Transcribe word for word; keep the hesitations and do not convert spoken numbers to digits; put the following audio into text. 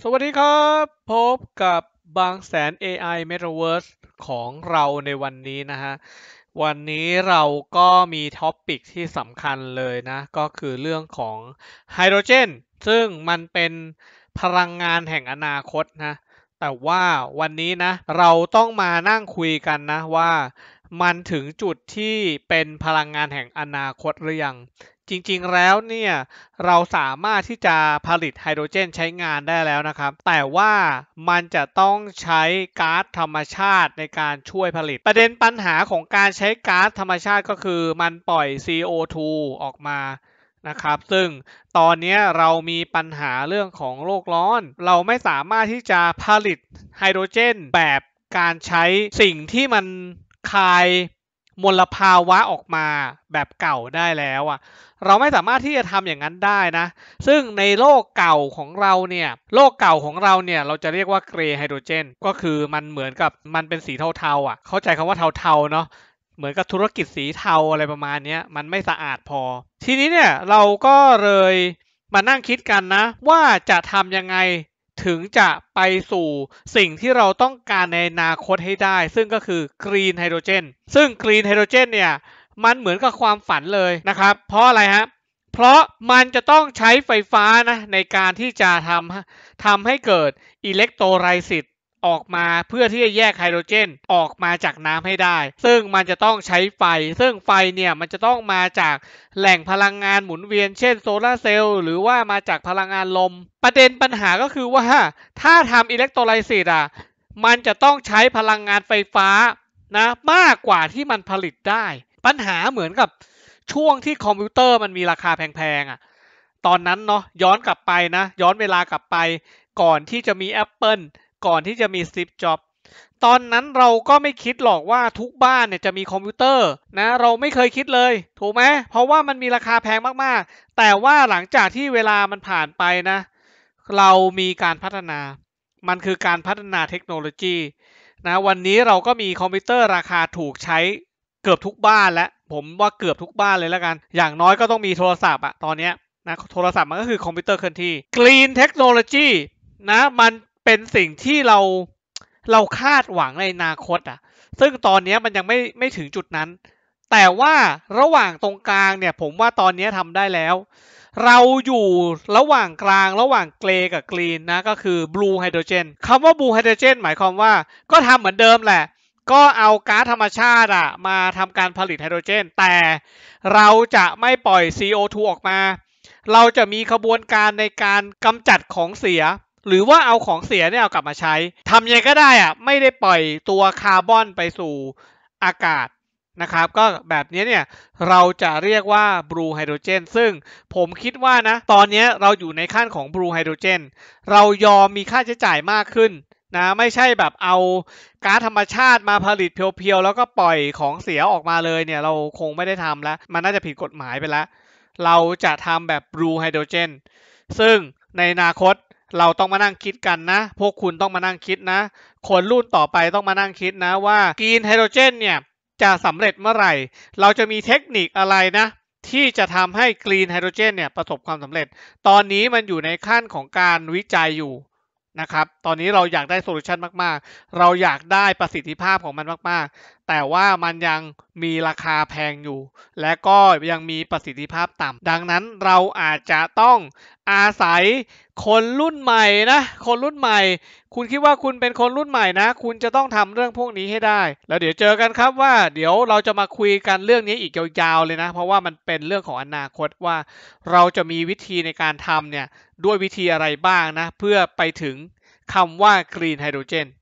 สวัสดีครับพบกับบางแสน เอ ไอ Metaverse ของเราในวันนี้นะฮะวันนี้เราก็มีท็อปิกที่สำคัญเลยนะก็คือเรื่องของไฮโดรเจนซึ่งมันเป็นพลังงานแห่งอนาคตนะแต่ว่าวันนี้นะเราต้องมานั่งคุยกันนะว่ามันถึงจุดที่เป็นพลังงานแห่งอนาคตหรือยังจริงๆแล้วเนี่ยเราสามารถที่จะผลิตไฮโดรเจนใช้งานได้แล้วนะครับแต่ว่ามันจะต้องใช้ก๊าซธรรมชาติในการช่วยผลิตประเด็นปัญหาของการใช้ก๊าซธรรมชาติก็คือมันปล่อย ซี โอ ทู ออกมานะครับซึ่งตอนนี้เรามีปัญหาเรื่องของโลกร้อนเราไม่สามารถที่จะผลิตไฮโดรเจนแบบการใช้สิ่งที่มันคายมลภาวะออกมาแบบเก่าได้แล้วอ่ะเราไม่สามารถที่จะทำอย่างนั้นได้นะซึ่งในโลกเก่าของเราเนี่ยโลกเก่าของเราเนี่ยเราจะเรียกว่าเกรย์ไฮโดรเจนก็คือมันเหมือนกับมันเป็นสีเทาๆอ่ะเข้าใจคำว่าเทาๆเนาะเหมือนกับธุรกิจสีเทาอะไรประมาณนี้มันไม่สะอาดพอทีนี้เนี่ยเราก็เลยมานั่งคิดกันนะว่าจะทำยังไงถึงจะไปสู่สิ่งที่เราต้องการในอนาคตให้ได้ซึ่งก็คือกรีนไฮโดรเจนซึ่งกรีนไฮโดรเจนเนี่ยมันเหมือนกับความฝันเลยนะครับเพราะอะไรฮะเพราะมันจะต้องใช้ไฟฟ้านะในการที่จะทำทำให้เกิดอิเล็กโทรไลซิสออกมาเพื่อที่จะแยกไฮโดรเจนออกมาจากน้ำให้ได้ซึ่งมันจะต้องใช้ไฟซึ่งไฟเนี่ยมันจะต้องมาจากแหล่งพลังงานหมุนเวียนเช่นโซลาร์เซลล์หรือว่ามาจากพลังงานลมประเด็นปัญหาก็คือว่าถ้าทำอิเล็กโทรไลซิสอ่ะมันจะต้องใช้พลังงานไฟฟ้านะมากกว่าที่มันผลิตได้ปัญหาเหมือนกับช่วงที่คอมพิวเตอร์มันมีราคาแพงๆอ่ะตอนนั้นเนาะย้อนกลับไปนะย้อนเวลากลับไปก่อนที่จะมี Apple ก่อนที่จะมีสตีฟจ็อบส์ตอนนั้นเราก็ไม่คิดหรอกว่าทุกบ้านเนี่ยจะมีคอมพิวเตอร์นะเราไม่เคยคิดเลยถูกไหมเพราะว่ามันมีราคาแพงมากๆแต่ว่าหลังจากที่เวลามันผ่านไปนะเรามีการพัฒนามันคือการพัฒนาเทคโนโลยีนะวันนี้เราก็มีคอมพิวเตอร์ราคาถูกใช้เกือบทุกบ้านแล้วผมว่าเกือบทุกบ้านเลยแล้วกันอย่างน้อยก็ต้องมีโทรศัพท์อะตอนนี้นะโทรศัพท์มันก็คือคอมพิวเตอร์เคลื่อนที่ Green Technology นะมันเป็นสิ่งที่เราเราคาดหวังในอนาคตอ่ะซึ่งตอนนี้มันยังไม่ไม่ถึงจุดนั้นแต่ว่าระหว่างตรงกลางเนี่ยผมว่าตอนนี้ทำได้แล้วเราอยู่ระหว่างกลางระหว่างเกรย์กับกรีนนะก็คือ Blue Hydrogen คำว่า Blue Hydrogen หมายความว่าก็ทำเหมือนเดิมแหละก็เอาก๊าซธรรมชาติอ่ะมาทำการผลิตไฮโดรเจนแต่เราจะไม่ปล่อย ซี โอ ทู ออกมาเราจะมีขบวนการในการกำจัดของเสียหรือว่าเอาของเสียเนี่ยเอากลับมาใช้ทำยังไงก็ได้อะไม่ได้ปล่อยตัวคาร์บอนไปสู่อากาศนะครับก็แบบนี้เนี่ยเราจะเรียกว่า Blue Hydrogen ซึ่งผมคิดว่านะตอนนี้เราอยู่ในขั้นของ Blue Hydrogen เรายอมมีค่าใช้จ่ายมากขึ้นนะไม่ใช่แบบเอาก๊าซธรรมชาติมาผลิตเพียวๆแล้วก็ปล่อยของเสียออกมาเลยเนี่ยเราคงไม่ได้ทำแล้วมันน่าจะผิดกฎหมายไปแล้วเราจะทำแบบ Blue Hydrogen ซึ่งในอนาคตเราต้องมานั่งคิดกันนะพวกคุณต้องมานั่งคิดนะคนรุ่นต่อไปต้องมานั่งคิดนะว่ากรีนไฮโดรเจนเนี่ยจะสำเร็จเมื่อไหร่เราจะมีเทคนิคอะไรนะที่จะทำให้กรีนไฮโดรเจนเนี่ยประสบความสำเร็จตอนนี้มันอยู่ในขั้นของการวิจัยอยู่นะครับตอนนี้เราอยากได้โซลูชันมากๆเราอยากได้ประสิทธิภาพของมันมากๆแต่ว่ามันยังมีราคาแพงอยู่และก็ยังมีประสิทธิภาพต่ำดังนั้นเราอาจจะต้องอาศัยคนรุ่นใหม่นะคนรุ่นใหม่คุณคิดว่าคุณเป็นคนรุ่นใหม่นะคุณจะต้องทำเรื่องพวกนี้ให้ได้แล้วเดี๋ยวเจอกันครับว่าเดี๋ยวเราจะมาคุยกันเรื่องนี้อีกยาวๆเลยนะเพราะว่ามันเป็นเรื่องของอนาคตว่าเราจะมีวิธีในการทำเนี่ยด้วยวิธีอะไรบ้างนะเพื่อไปถึงคำว่า Green Hydrogen